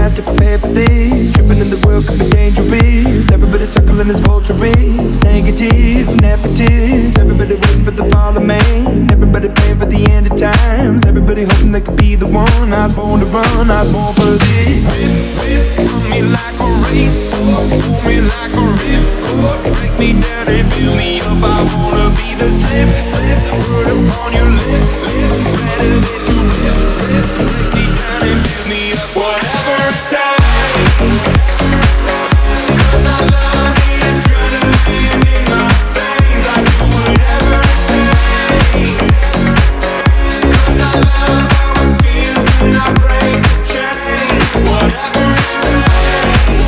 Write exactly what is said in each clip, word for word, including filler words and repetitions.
past to prepare for this. Tripping in the world could be dangerous. Everybody circling as vultures, negative, nepotist. Everybody waiting for the fall of man. Everybody praying for the end of times. Everybody hoping they could be the one. I was born to run, I was born for this. Whip, whip, run me like a racehorse, pull me like a ripcord. Break me down and build me up. I wanna be the slip, slip, word upon your lip, lip. Better that you rip, rip. Break me down and build me up. Whatever it takes, 'cause I love the adrenaline in my veins. I do whatever it takes, 'cause I love how it feels when I break the chains. Whatever it takes,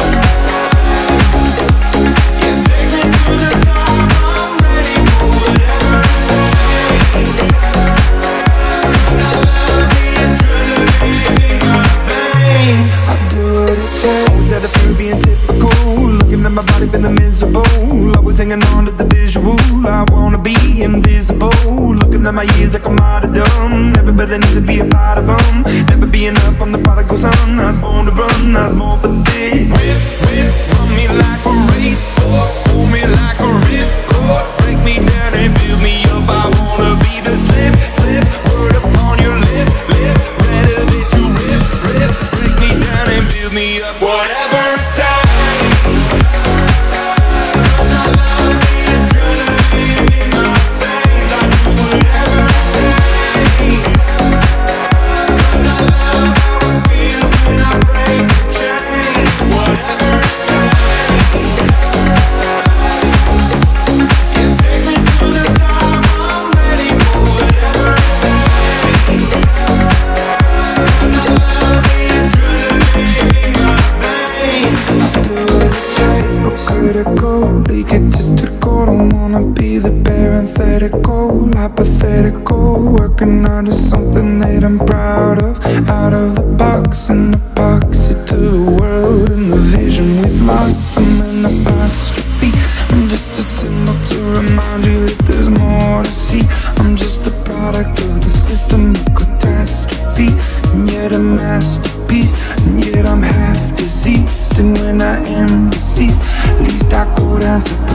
you take me to the top. I'm ready for whatever it takes, 'cause I love the adrenaline in my veins. I do what it takes, that I feel being typical. Looking at my body feeling miserable. Always hanging on to the visual. I wanna be invisible. Looking at my years like I'm out of dumb. Everybody needs to be a part of them. Never be enough, I'm the prodigal son. I was born to run, I was born for this. Whip, whip, run me like a racehorse, pull me like a ripcord. Break me down and build me up. I wanna be the slip, slip, word upon your lip, lip. Better that you rip, rip. Break me down and build me up. Whatever it takes, 'cause I love the adrenaline in my veins. I do whatever it takes, 'cause I love how it feels when I break the chains. Whatever it takes, you take me to the top. I'm ready for whatever it takes, 'cause I love the adrenaline in my veins. I do what it takes, but critical, leak it just to go. Don't wanna be the parenthetical, hypothetical. Working out of something that I'm proud of. Out of the box, an epoxy to the world and the vision we've lost. I'm an apostrophe, I'm just a symbol to remind you that there's more to see. I'm just a product of the system of catastrophe, and yet a masterpiece, and yet I'm half diseased. And when I am deceased, at least I go down to